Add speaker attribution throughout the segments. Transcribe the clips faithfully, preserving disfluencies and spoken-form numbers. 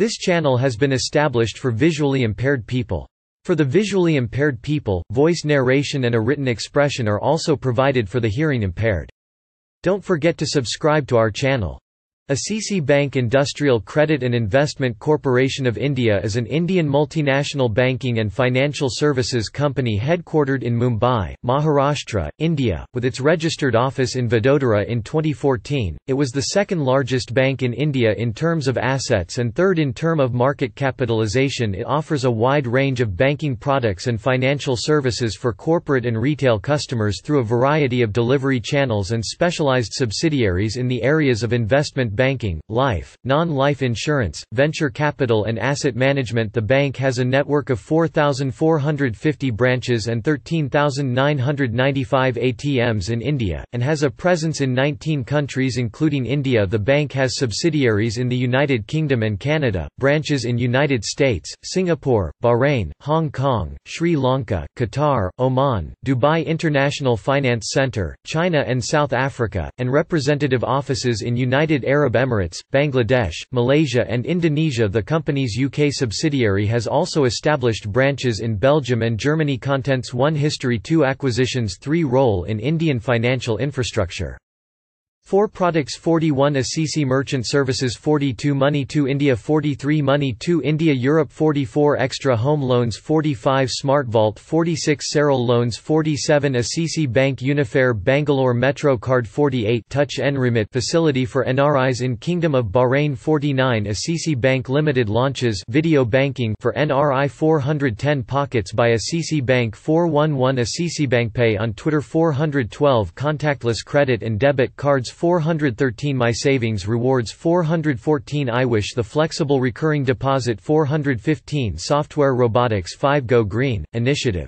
Speaker 1: This channel has been established for visually impaired people. For the visually impaired people, voice narration and a written expression are also provided for the hearing impaired. Don't forget to subscribe to our channel. A C C Bank Industrial Credit and Investment Corporation of India is an Indian multinational banking and financial services company headquartered in Mumbai, Maharashtra, India, with its registered office in Vadodara in twenty fourteen. It was the second largest bank in India in terms of assets and third in term of market capitalization. It offers a wide range of banking products and financial services for corporate and retail customers through a variety of delivery channels and specialized subsidiaries in the areas of investment banking, life, non-life insurance, venture capital and asset management. The bank has a network of four thousand four hundred fifty branches and thirteen thousand nine hundred ninety-five A T Ms in India, and has a presence in nineteen countries including India. The bank has subsidiaries in the United Kingdom and Canada, branches in United States, Singapore, Bahrain, Hong Kong, Sri Lanka, Qatar, Oman, Dubai International Finance Center, China and South Africa, and representative offices in United Arab Emirates, Bangladesh, Malaysia and Indonesia. The company's U K subsidiary has also established branches in Belgium and Germany. Contents: one History, two Acquisitions, three Role in Indian financial infrastructure, four Products, forty-one Assisi Merchant Services, forty-two Money to India, forty-three Money to India Europe, forty-four Extra Home Loans, forty-five SmartVault, forty-six Saral Loans, forty-seven Assisi Bank Unifair Bangalore Metro Card, forty-eight Touch N Remit Facility for N R Is in Kingdom of Bahrain, forty-nine Assisi Bank Limited launches Video Banking for N R I, four hundred ten Pockets by Assisi Bank, four one one Assisi Bank Pay on Twitter, four hundred twelve Contactless Credit and Debit Cards, four hundred thirteen My Savings Rewards, four hundred fourteen iWish The Flexible Recurring Deposit, four hundred fifteen Software Robotics, five Go Green Initiative,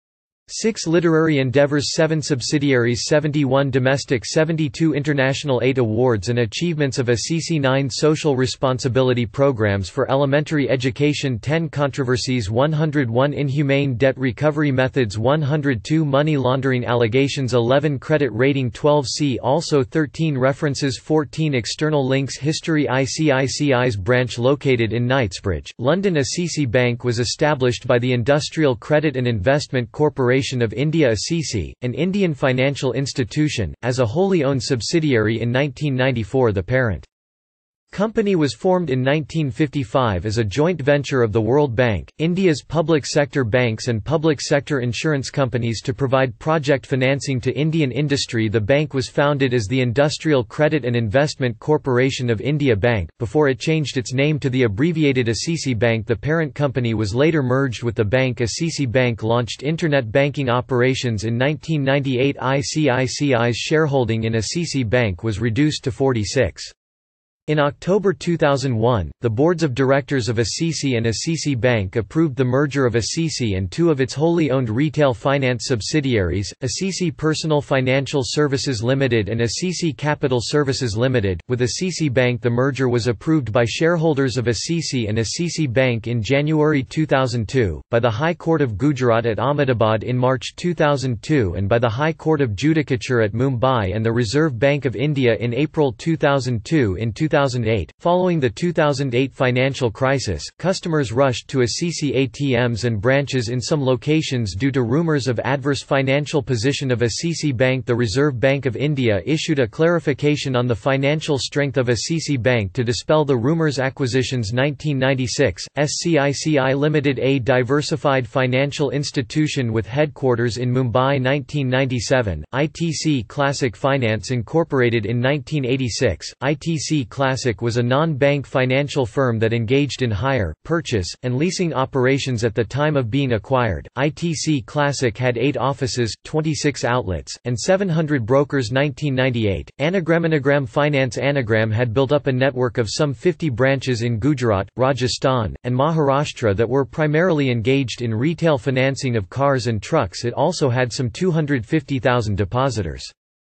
Speaker 1: six Literary Endeavors, seven Subsidiaries, seventy-one Domestic, seventy-two International, eight Awards and Achievements of Assisi, nine Social Responsibility Programs for Elementary Education, ten Controversies, one hundred one Inhumane Debt Recovery Methods, one hundred two Money Laundering Allegations, eleven Credit Rating, twelve See also, thirteen References, fourteen External links. History: I C I C I's branch located in Knightsbridge, London. Assisi Bank was established by the Industrial Credit and Investment Corporation of India. Assisi, an Indian financial institution, as a wholly owned subsidiary in nineteen ninety-four. The parent company was formed in nineteen fifty-five as a joint venture of the World Bank, India's public sector banks and public sector insurance companies to provide project financing to Indian industry. The bank was founded as the Industrial Credit and Investment Corporation of India Bank, before it changed its name to the abbreviated Assisi Bank. The parent company was later merged with the bank. Assisi Bank launched internet banking operations in nineteen ninety-eight. I C I C I's shareholding in Assisi Bank was reduced to forty-six. In October two thousand one, the boards of directors of Assisi and Assisi Bank approved the merger of Assisi and two of its wholly owned retail finance subsidiaries, Assisi Personal Financial Services Limited and Assisi Capital Services Limited. With Assisi Bank, the merger was approved by shareholders of Assisi and Assisi Bank in January two thousand two, by the High Court of Gujarat at Ahmedabad in March two thousand two and by the High Court of Judicature at Mumbai and the Reserve Bank of India in April two thousand two. In two thousand eight, following the two thousand eight financial crisis, customers rushed to Assisi A T Ms and branches in some locations due to rumours of adverse financial position of Assisi Bank. The Reserve Bank of India issued a clarification on the financial strength of Assisi Bank to dispel the rumours. Acquisitions. Nineteen ninety-six, S C I C I Limited, a diversified financial institution with headquarters in Mumbai. Nineteen ninety-seven, I T C Classic Finance Incorporated. In nineteen eighty-six, I T C Classic was a non-bank financial firm that engaged in hire, purchase, and leasing operations. At the time of being acquired, I T C Classic had eight offices, twenty-six outlets, and seven hundred brokers. Nineteen ninety-eight, Anagram Anagram Finance Anagram had built up a network of some fifty branches in Gujarat, Rajasthan, and Maharashtra that were primarily engaged in retail financing of cars and trucks. It also had some two hundred fifty thousand depositors.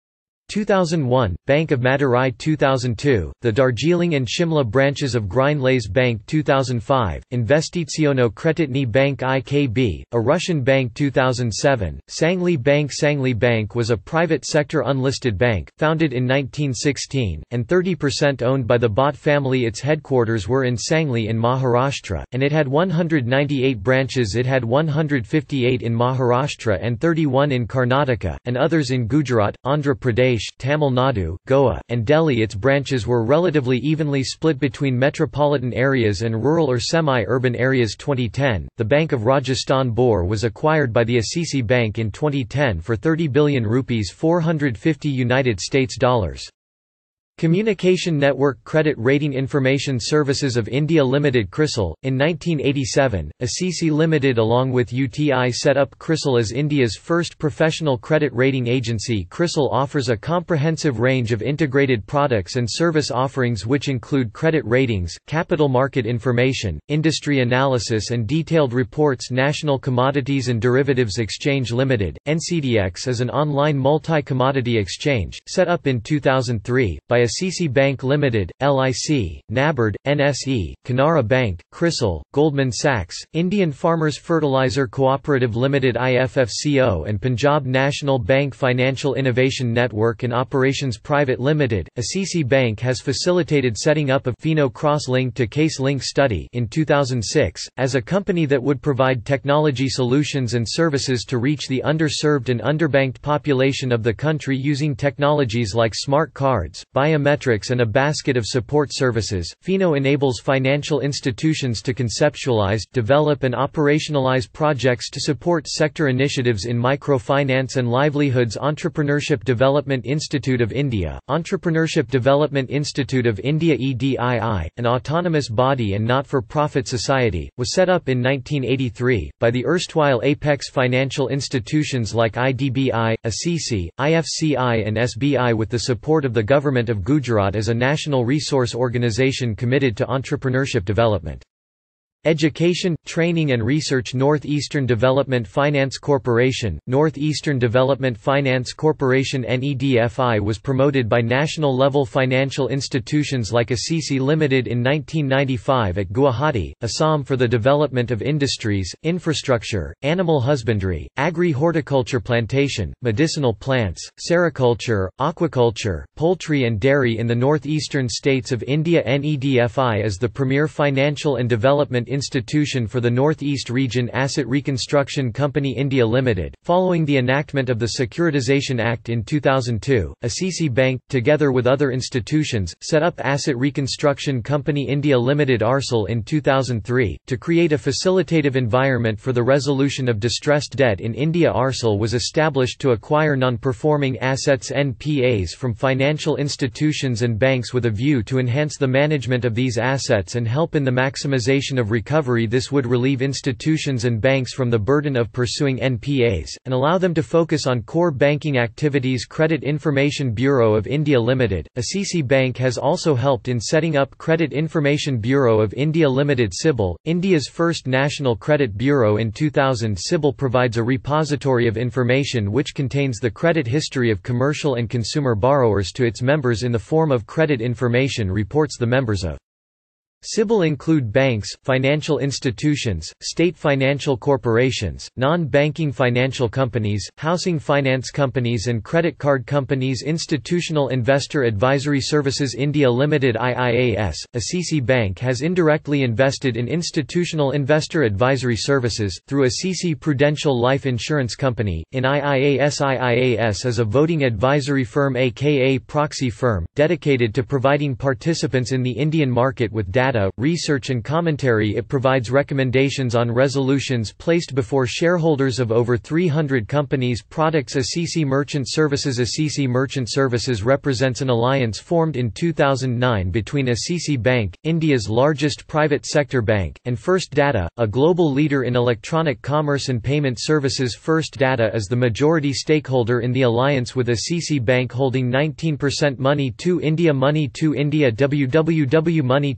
Speaker 1: two thousand one, Bank of Madurai two thousand two, the Darjeeling and Shimla branches of Grindlays Bank two thousand five, Investiziono Kreditny Bank I K B, a Russian bank two thousand seven, Sangli Bank Sangli Bank was a private sector unlisted bank, founded in nineteen sixteen, and thirty percent owned by the Bhatt family. Its headquarters were in Sangli in Maharashtra, and it had one hundred ninety-eight branches. It had one hundred fifty-eight in Maharashtra and thirty-one in Karnataka, and others in Gujarat, Andhra Pradesh, Tamil Nadu, Goa, and Delhi. Its branches were relatively evenly split between metropolitan areas and rural or semi-urban areas. twenty ten, the Bank of Rajasthan Bor was acquired by the Assisi Bank in twenty ten for thirty billion rupees, four hundred fifty United States dollars. Communication Network Credit Rating Information Services of India Limited CRISIL. In nineteen eighty-seven, Assisi Limited along with U T I set up CRISIL as India's first professional credit rating agency. CRISIL offers a comprehensive range of integrated products and service offerings which include credit ratings, capital market information, industry analysis and detailed reports. National Commodities and Derivatives Exchange Limited, N C D X is an online multi-commodity exchange, set up in two thousand three, by Assisi Bank Limited, L I C, NABARD, N S E, Canara Bank, CRISIL, Goldman Sachs, Indian Farmers Fertilizer Cooperative Limited I F F C O and Punjab National Bank. Financial Innovation Network and Operations Private Limited. Assisi Bank has facilitated setting up a Fino Cross-Link to Case-Link study in two thousand six, as a company that would provide technology solutions and services to reach the underserved and underbanked population of the country using technologies like smart cards, biometrics and a basket of support services. Fino enables financial institutions to conceptualize, develop and operationalize projects to support sector initiatives in microfinance and livelihoods. Entrepreneurship Development Institute of India, Entrepreneurship Development Institute of India E D I I, an autonomous body and not-for-profit society, was set up in nineteen eighty-three, by the erstwhile apex financial institutions like I D B I, Assisi, I F C I and S B I with the support of the Government of Gujarat as a national resource organisation committed to entrepreneurship development. Education, Training and Research. Northeastern Development Finance Corporation, Northeastern Development Finance Corporation N E D F I was promoted by national-level financial institutions like Assisi Limited in nineteen ninety-five at Guwahati, Assam for the development of industries, infrastructure, animal husbandry, agri-horticulture, plantation, medicinal plants, sericulture, aquaculture, poultry and dairy in the northeastern states of India. N E D F I is the premier financial and development institution for the Northeast Region. Asset Reconstruction Company India Limited. Following the enactment of the Securitization Act in two thousand two, Assisi Bank, together with other institutions, set up Asset Reconstruction Company India Limited A R S L in two thousand three, to create a facilitative environment for the resolution of distressed debt in India. A R S L was established to acquire non-performing assets N P As from financial institutions and banks with a view to enhance the management of these assets and help in the maximization of recovery. This would relieve institutions and banks from the burden of pursuing N P As, and allow them to focus on core banking activities. Credit Information Bureau of India Limited. Assisi Bank has also helped in setting up Credit Information Bureau of India Limited. C I B L, India's first national credit bureau in two thousand. C I B L provides a repository of information which contains the credit history of commercial and consumer borrowers to its members in the form of credit information reports. The members of C I B L include banks, financial institutions, state financial corporations, non-banking financial companies, housing finance companies and credit card companies. Institutional Investor Advisory Services India Limited I I A S. Assisi Bank has indirectly invested in institutional investor advisory services, through Assisi Prudential Life Insurance Company, in I I A S. I I A S is a voting advisory firm aka proxy firm, dedicated to providing participants in the Indian market with data, research and commentary. It provides recommendations on resolutions placed before shareholders of over three hundred companies. Products. Assisi Merchant Services. Assisi Merchant Services represents an alliance formed in two thousand nine between Assisi Bank, India's largest private sector bank, and First Data, a global leader in electronic commerce and payment services. First Data is the majority stakeholder in the alliance with Assisi Bank holding nineteen percent. Money to India. Money to India. W W W Money to India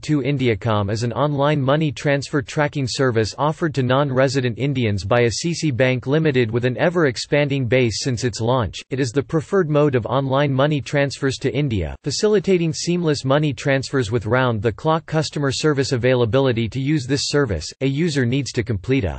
Speaker 1: Indiacom is an online money transfer tracking service offered to non-resident Indians by Assisi Bank Limited with an ever-expanding base since its launch. It is the preferred mode of online money transfers to India, facilitating seamless money transfers with round-the-clock customer service availability. To use this service, a user needs to complete a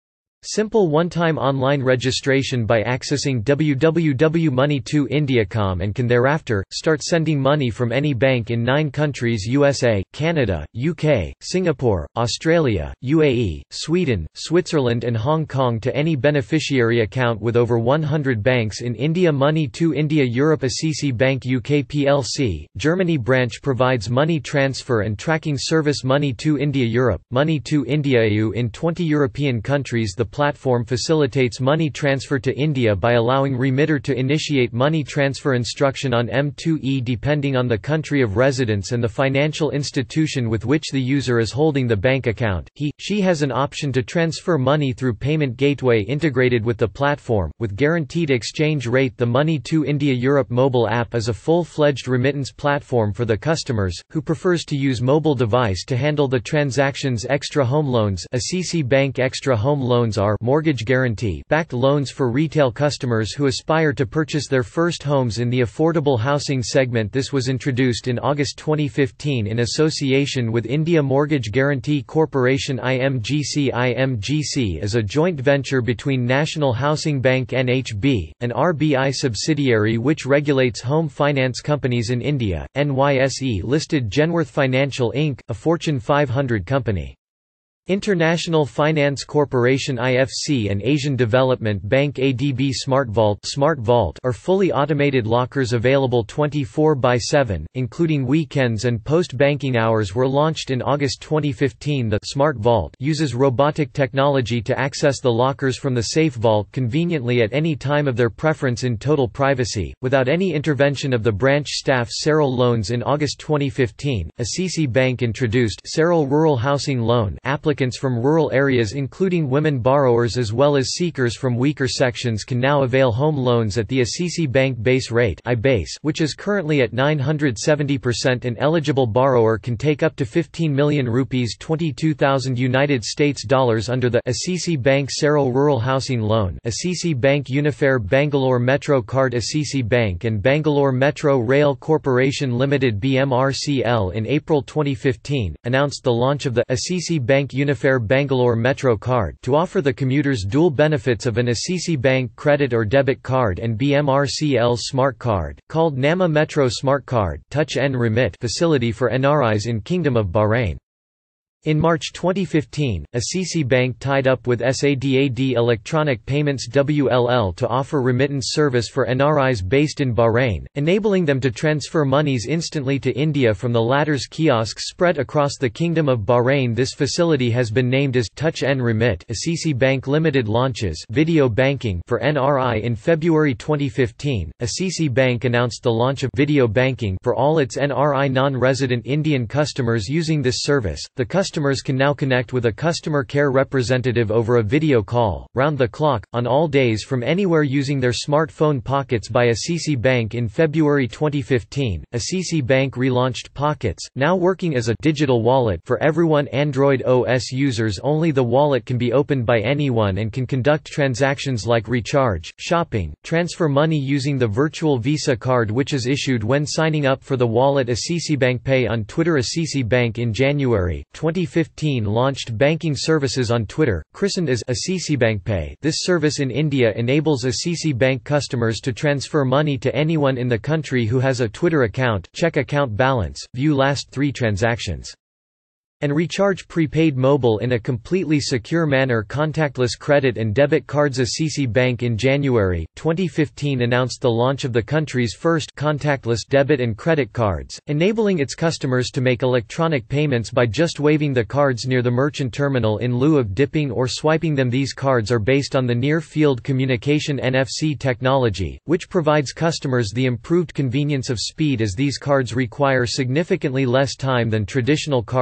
Speaker 1: simple one-time online registration by accessing w w w dot money to india dot com and can thereafter start sending money from any bank in nine countries: U S A, Canada, U K, Singapore, Australia, U A E, Sweden, Switzerland and Hong Kong to any beneficiary account with over one hundred banks in India. Money to India Europe. Assisi Bank U K plc, Germany branch provides money transfer and tracking service. Money to India Europe, Money to India E U in twenty European countries. The platform facilitates money transfer to India by allowing remitter to initiate money transfer instruction on M two E depending on the country of residence and the financial institution with which the user is holding the bank account. He, she has an option to transfer money through payment gateway integrated with the platform, with guaranteed exchange rate. The Money to India Europe mobile app is a full-fledged remittance platform for the customers, who prefers to use mobile device to handle the transactions. Extra home loans. Assisi Bank Extra home loans are mortgage guarantee backed loans for retail customers who aspire to purchase their first homes in the affordable housing segment. This was introduced in August twenty fifteen in association with India Mortgage Guarantee Corporation I M G C. I M G C is a joint venture between National Housing Bank N H B, an R B I subsidiary which regulates home finance companies in India, N Y S E-listed Genworth Financial Incorporated, a Fortune five hundred company. International Finance Corporation I F C and Asian Development Bank A D B. SmartVault Smart Vault are fully automated lockers available twenty-four by seven, including weekends and post-banking hours. Were launched in August twenty fifteen. The Smart Vault uses robotic technology to access the lockers from the Safe Vault conveniently at any time of their preference in total privacy, without any intervention of the branch staff. Saral Loans. In August twenty fifteen, Assisi Bank introduced Saral Rural Housing Loan. Applicants from rural areas including women borrowers as well as seekers from weaker sections can now avail home loans at the Assisi Bank base rate I base, which is currently at nine hundred seventy percent. An eligible borrower can take up to fifteen million rupees twenty-two thousand United States dollars under the Assisi Bank Saral Rural Housing Loan. Assisi Bank Unifair Bangalore Metro Card. Assisi Bank and Bangalore Metro Rail Corporation Limited B M R C L in April twenty fifteen, announced the launch of the Assisi Bank Unifair Bangalore Metro Card to offer the commuters dual benefits of an Assisi Bank credit or debit card and B M R C L's Smart Card, called Nama Metro Smart Card Touch and Remit facility for N R Is in Kingdom of Bahrain. In March twenty fifteen, Assisi Bank tied up with SADAD Electronic Payments W L L to offer remittance service for N R Is based in Bahrain, enabling them to transfer monies instantly to India from the latter's kiosks spread across the Kingdom of Bahrain. This facility has been named as Touch and Remit. Assisi Bank Limited launches video banking for N R I. In February twenty fifteen, Assisi Bank announced the launch of video banking for all its N R I non-resident Indian customers using this service. The Customers can now connect with a customer care representative over a video call, round the clock, on all days from anywhere using their smartphone. Pockets by Assisi Bank. In February twenty fifteen, Assisi Bank relaunched Pockets, now working as a digital wallet for everyone. Android O S users only. The wallet can be opened by anyone and can conduct transactions like recharge, shopping, transfer money using the virtual Visa card which is issued when signing up for the wallet. Assisi Bank Pay on Twitter. Assisi Bank in January twenty fifteen launched banking services on Twitter, christened as Assisi Bank Pay. This service in India enables Assisi Bank customers to transfer money to anyone in the country who has a Twitter account, check account balance, view last three transactions, and recharge prepaid mobile in a completely secure manner. Contactless credit and debit cards. Assisi Bank in January twenty fifteen announced the launch of the country's first contactless debit and credit cards, enabling its customers to make electronic payments by just waving the cards near the merchant terminal in lieu of dipping or swiping them. These cards are based on the near-field communication N F C technology, which provides customers the improved convenience of speed as these cards require significantly less time than traditional cards to complete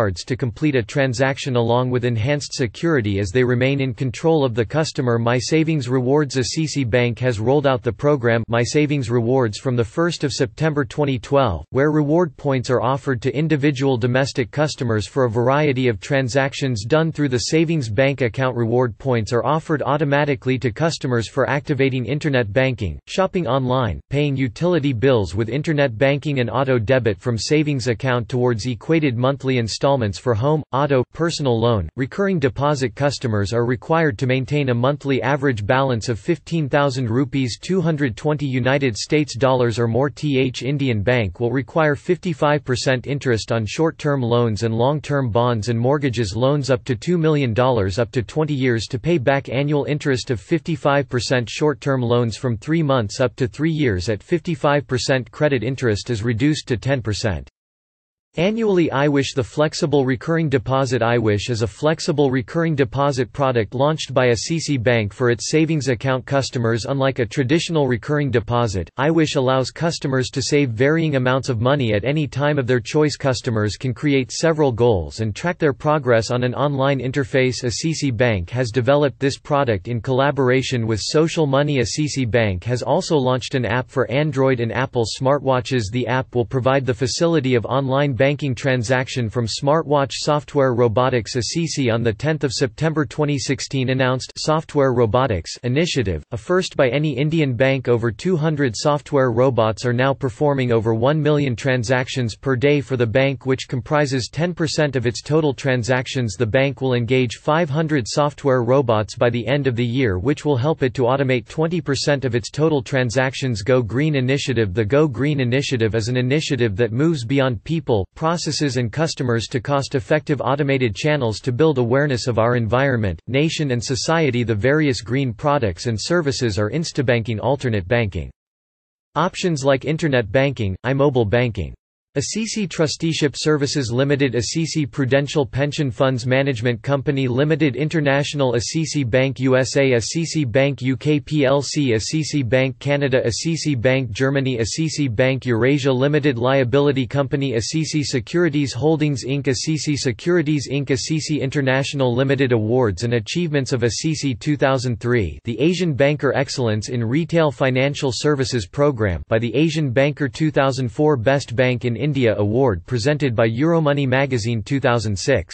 Speaker 1: complete a transaction along with enhanced security as they remain in control of the customer. My Savings Rewards. Assisi Bank has rolled out the program My Savings Rewards from the first of September twenty twelve, where reward points are offered to individual domestic customers for a variety of transactions done through the savings bank account. Reward points are offered automatically to customers for activating internet banking, shopping online, paying utility bills with internet banking, and auto debit from savings account towards equated monthly installments for home, auto, personal loan. Recurring deposit customers are required to maintain a monthly average balance of fifteen thousand rupees two hundred twenty United States dollars or more. Th Indian Bank will require fifty-five percent interest on short-term loans and long-term bonds and mortgages. Loans up to two million dollars up to twenty years to pay back annual interest of fifty-five percent. Short-term loans from three months up to three years at fifty-five percent credit interest is reduced to ten percent. Annually. iWish. The flexible recurring deposit. iWish is a flexible recurring deposit product launched by Assisi Bank for its savings account customers. Unlike a traditional recurring deposit, iWish allows customers to save varying amounts of money at any time of their choice. Customers can create several goals and track their progress on an online interface. Assisi Bank has developed this product in collaboration with Social Money. Assisi Bank has also launched an app for Android and Apple smartwatches. The app will provide the facility of online banking transaction from smartwatch software. Robotics. Assisi on the tenth of September twenty sixteen announced Software Robotics Initiative, a first by any Indian bank. Over two hundred software robots are now performing over one million transactions per day for the bank, which comprises ten percent of its total transactions. The bank will engage five hundred software robots by the end of the year, which will help it to automate twenty percent of its total transactions. Go Green Initiative. The Go Green Initiative is an initiative that moves beyond people, processes and customers to cost-effective automated channels to build awareness of our environment, nation and society. The various green products and services are Instabanking, alternate banking options like internet banking, iMobile banking. Assisi Trusteeship Services Limited, Assisi Prudential Pension Funds Management Company Limited, International, Assisi Bank U S A, Assisi Bank U K plc, Assisi Bank Canada, Assisi Bank Germany, Assisi Bank Eurasia Limited Liability Company, Assisi Securities Holdings Incorporated, Assisi Securities Incorporated, Assisi International Limited. Awards and Achievements of Assisi two thousand three, the Asian Banker Excellence in Retail Financial Services Program by the Asian Banker. Two thousand four Best Bank in India Award presented by Euromoney Magazine. Two thousand six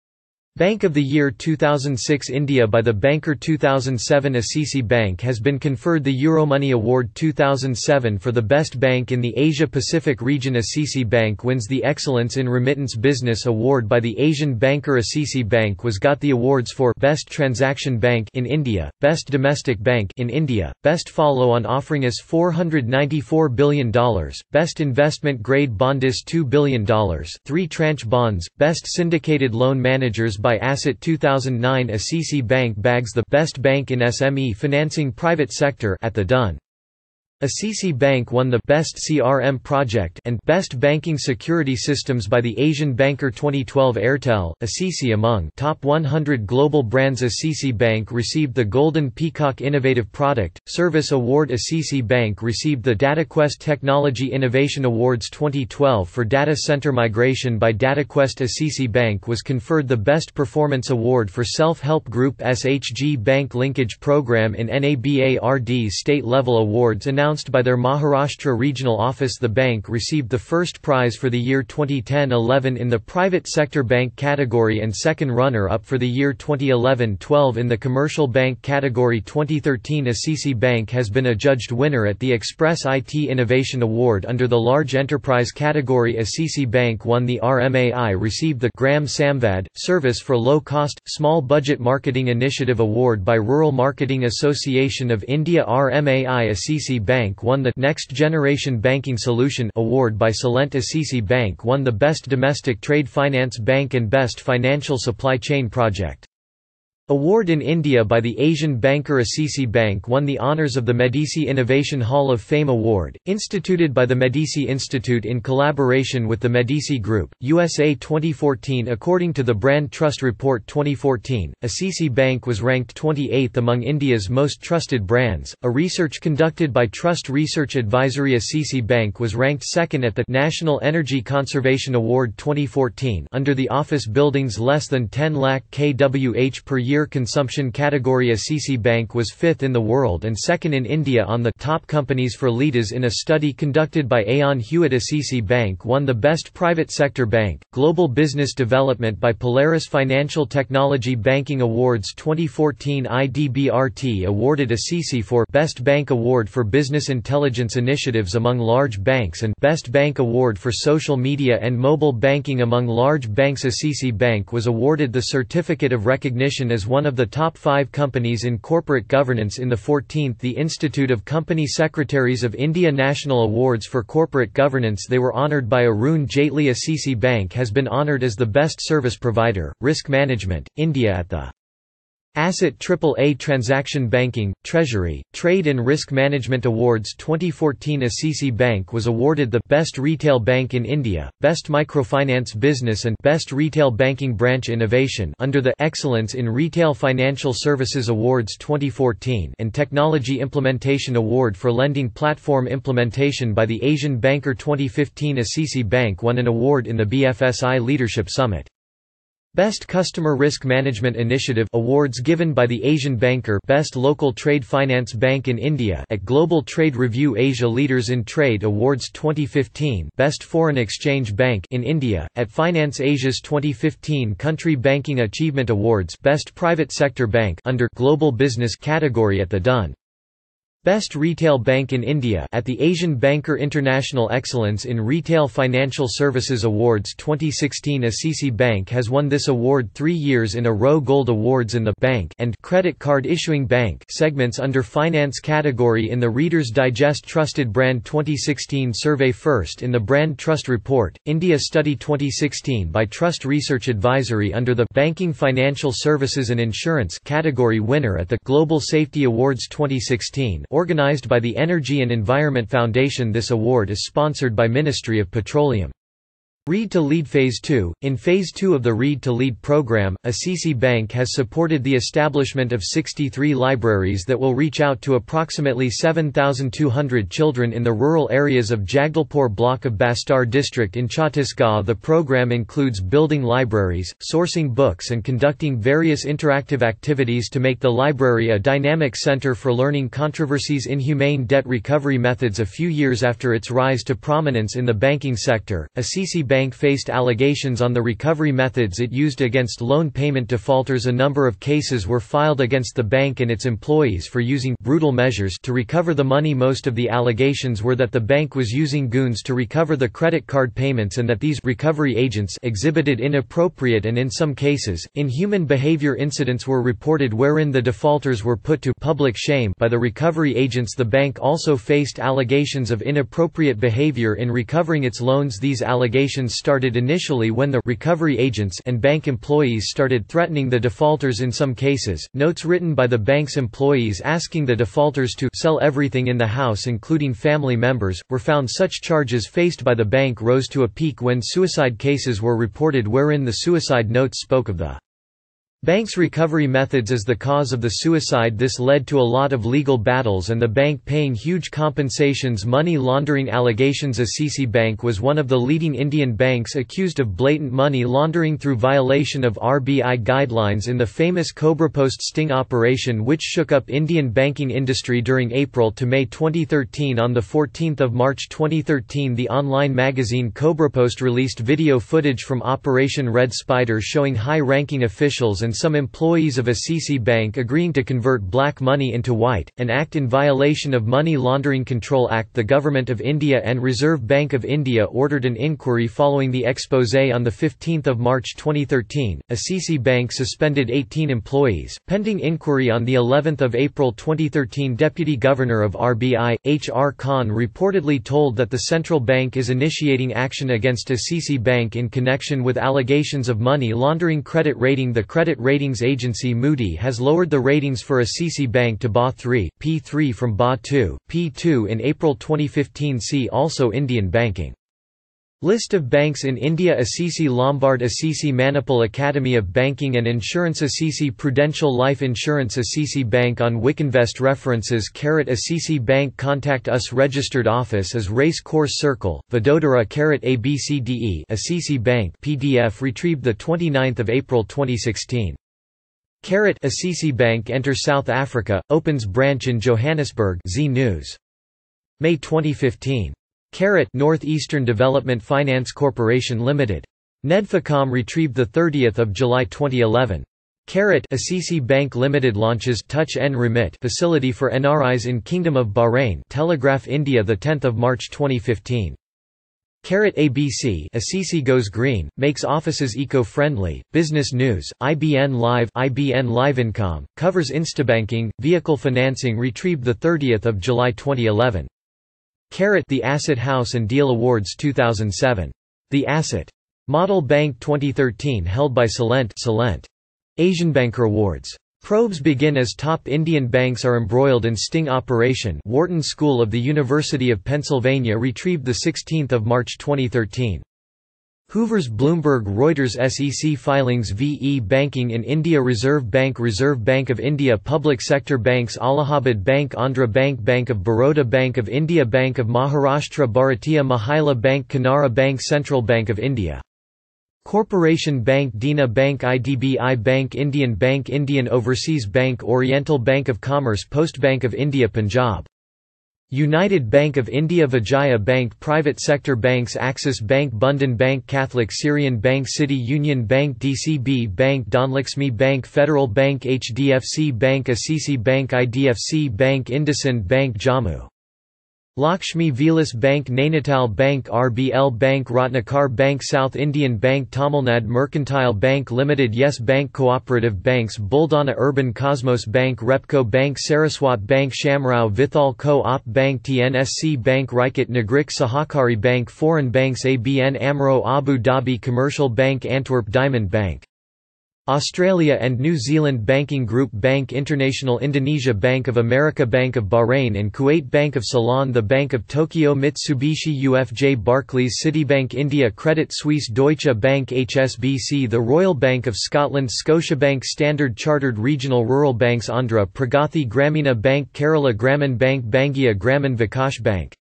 Speaker 1: Bank of the Year two thousand six India by The Banker. Two thousand seven Assisi Bank has been conferred the Euromoney Award two thousand seven for the best bank in the Asia-Pacific region. Assisi Bank wins the Excellence in Remittance Business Award by the Asian Banker. Assisi Bank was got the awards for Best Transaction Bank in India, Best Domestic Bank in India, Best Follow-on Offering is four hundred ninety-four billion dollars, Best Investment Grade Bond is two billion dollars, three tranche bonds, Best Syndicated Loan Managers by Asset. Two thousand nine Assisi Bank bags the Best Bank in S M E Financing Private Sector at the Dun. Assisi Bank won the Best C R M Project and Best Banking Security Systems by the Asian Banker. Twenty twelve Airtel, Assisi among Top one hundred Global Brands. Assisi Bank received the Golden Peacock Innovative Product, Service Award. Assisi Bank received the DataQuest Technology Innovation Awards twenty twelve for Data Center Migration by DataQuest. Assisi Bank was conferred the Best Performance Award for Self-Help Group S H G Bank Linkage Program in NABARD's state-level awards announced by their Maharashtra regional office. The bank received the first prize for the year twenty ten eleven in the private sector bank category and second runner-up for the year twenty eleven twelve in the commercial bank category. Twenty thirteen Assisi Bank has been adjudged winner at the Express I T Innovation Award under the large enterprise category. Assisi Bank won the R M A I received the Gram Samvad, Service for Low-Cost, Small Budget Marketing Initiative Award by Rural Marketing Association of India. R M A I Assisi Bank won the Next Generation Banking Solution Award by Solent. Assisi Bank won the Best Domestic Trade Finance Bank and Best Financial Supply Chain Project. Award in India by the Asian banker Assisi Bank won the honours of the Medici Innovation Hall of Fame Award, instituted by the Medici Institute in collaboration with the Medici Group, U S A twenty fourteen. According to the Brand Trust Report twenty fourteen, Assisi Bank was ranked twenty-eighth among India's most trusted brands. A research conducted by Trust Research Advisory Assisi Bank was ranked second at the National Energy Conservation Award twenty fourteen under the office buildings less than ten lakh kilowatts per year consumption category. Assisi Bank was fifth in the world and second in India on the top companies for leaders in a study conducted by Aon Hewitt. Assisi Bank won the Best Private Sector Bank, Global Business Development by Polaris Financial Technology Banking Awards twenty fourteen. I D B R T awarded Assisi for Best Bank Award for Business Intelligence Initiatives among large banks and Best Bank Award for Social Media and Mobile Banking among large banks. Assisi Bank was awarded the Certificate of Recognition as one of the top five companies in corporate governance in the fourteenth The Institute of Company Secretaries of India National Awards for Corporate Governance. They were honoured by Arun Jaitley. Assisi Bank has been honoured as the Best Service Provider, Risk Management, India at the Asset triple A Transaction Banking, Treasury, Trade and Risk Management Awards twenty fourteen. Assisi Bank was awarded the Best Retail Bank in India, Best Microfinance Business and Best Retail Banking Branch Innovation under the Excellence in Retail Financial Services Awards twenty fourteen and Technology Implementation Award for Lending Platform Implementation by the Asian Banker twenty fifteen. Assisi Bank won an award in the B F S I Leadership Summit. Best Customer Risk Management Initiative awards given by the Asian Banker. Best Local Trade Finance Bank in India at Global Trade Review Asia Leaders in Trade Awards twenty fifteen. Best Foreign Exchange Bank in India at Finance Asia's twenty fifteen Country Banking Achievement Awards. Best Private Sector Bank under Global Business category at the Dun Best Retail Bank in India at the Asian Banker International Excellence in Retail Financial Services Awards twenty sixteen. Assisi Bank has won this award three years in a row. Gold awards in the Bank and Credit Card Issuing Bank segments under Finance category in the Reader's Digest Trusted Brand twenty sixteen survey. First in the Brand Trust Report, India Study twenty sixteen by Trust Research Advisory under the Banking, Financial Services and Insurance category. Winner at the Global Safety Awards twenty sixteen. Organized by the Energy and Environment Foundation. This award is sponsored by Ministry of Petroleum. Read to Lead Phase two. In Phase two of the Read to Lead program, Assisi Bank has supported the establishment of sixty-three libraries that will reach out to approximately seven thousand two hundred children in the rural areas of Jagdalpur block of Bastar district in Chhattisgarh. The program includes building libraries, sourcing books and conducting various interactive activities to make the library a dynamic center for learning. Controversies. Inhumane debt recovery methods. A few years after its rise to prominence in the banking sector, Assisi Bank Bank faced allegations on the recovery methods it used against loan payment defaulters. A number of cases were filed against the bank and its employees for using brutal measures to recover the money. Most of the allegations were that the bank was using goons to recover the credit card payments and that these recovery agents exhibited inappropriate and in some cases, inhuman behavior. Incidents were reported wherein the defaulters were put to public shame by the recovery agents. The bank also faced allegations of inappropriate behavior in recovering its loans. These allegations started initially when the recovery agents and bank employees started threatening the defaulters. In some cases, notes written by the bank's employees asking the defaulters to sell everything in the house including family members, were found. Such charges faced by the bank rose to a peak when suicide cases were reported wherein the suicide notes spoke of the bank's recovery methods as the cause of the suicide. This led to a lot of legal battles and the bank paying huge compensations. Money laundering allegations. Assisi Bank was one of the leading Indian banks accused of blatant money laundering through violation of R B I guidelines in the famous CobraPost sting operation which shook up Indian banking industry during April to May twenty thirteen. On the fourteenth of March twenty thirteen, the online magazine CobraPost released video footage from Operation Red Spider showing high-ranking officials and some employees of Assisi Bank agreeing to convert black money into white, an act in violation of Money Laundering Control Act. The Government of India and Reserve Bank of India ordered an inquiry following the exposé on the fifteenth of March twenty thirteen. Assisi Bank suspended eighteen employees, pending inquiry on the eleventh of April twenty thirteen. Deputy Governor of R B I, H R Khan reportedly told that the central bank is initiating action against Assisi Bank in connection with allegations of money laundering. Credit rating. The credit ratings agency Moody has lowered the ratings for Assisi Bank to B A three, P three from B A two, P two in April twenty fifteen. See also Indian banking. List of banks in India. Assisi Lombard, Assisi Manipal, Academy of Banking and Insurance, Assisi Prudential Life Insurance, Assisi Bank on Wikinvest. References. Assisi Bank. Contact us. Registered office is Race Course Circle, Vadodara. A B C D E Assisi Bank. P D F retrieved the twenty-ninth of April twenty sixteen. Assisi Bank enter South Africa, opens branch in Johannesburg. Z News. May twenty fifteen. Northeastern Development Finance Corporation Limited. Nedfacom retrieved the thirtieth of July twenty eleven. Assisi Bank Limited launches Touch N Remit facility for N R Is in Kingdom of Bahrain. Telegraph India, the tenth of March twenty fifteen. A B C Assisi goes green, makes offices eco-friendly. Business News. I B N Live. I B N Live Income covers instabanking vehicle financing retrieved the thirtieth of July twenty eleven. The Asset House and Deal Awards two thousand seven. The Asset Model Bank twenty thirteen held by Salent. Salent. Asianbanker Awards. Probes begin as top Indian banks are embroiled in sting operation. Wharton School of the University of Pennsylvania retrieved the sixteenth of March twenty thirteen. Hoover's Bloomberg Reuters S E C filings. V E Banking in India. Reserve Bank, Reserve Bank of India. Public sector banks. Allahabad Bank, Andhra Bank, Bank of Baroda, Bank of India, Bank of Maharashtra, Bharatiya Mahila Bank, Canara Bank, Central Bank of India. Corporation Bank, Dena Bank, I D B I Bank, Indian Bank, Indian Overseas Bank, Oriental Bank of Commerce, Post Bank of India, Punjab. United Bank of India, Vijaya Bank. Private sector banks. Axis Bank, Bandhan Bank, Catholic Syrian Bank, City Union Bank, D C B Bank, Dhanlaxmi Bank, Federal Bank, H D F C Bank, Assisi Bank, I D F C Bank, IndusInd Bank, Jammu Lakshmi Vilas Bank, Nainital Bank, R B L Bank, Ratnakar Bank, South Indian Bank, Tamilnad Mercantile Bank Limited, Yes Bank. Cooperative banks. Buldana Urban Cosmos Bank, Repco Bank, Saraswat Bank, Shamrao Vithal Co-op Bank, T N S C Bank, Raikat Nagrik Sahakari Bank. Foreign banks. A B N Amro Abu Dhabi Commercial Bank, Antwerp Diamond Bank. Australia and New Zealand Banking Group. Bank International, Indonesia, Bank of America, Bank of Bahrain and Kuwait, Bank of Ceylon, the Bank of Tokyo, Mitsubishi U F J, Barclays, Citibank India, Credit Suisse, Deutsche Bank, H S B C, the Royal Bank of Scotland, Scotiabank, Standard Chartered Regional Rural Banks, Andhra Pragathi Gramina Bank, Kerala Gramin Bank, Bangia Gramin Vikash Bank.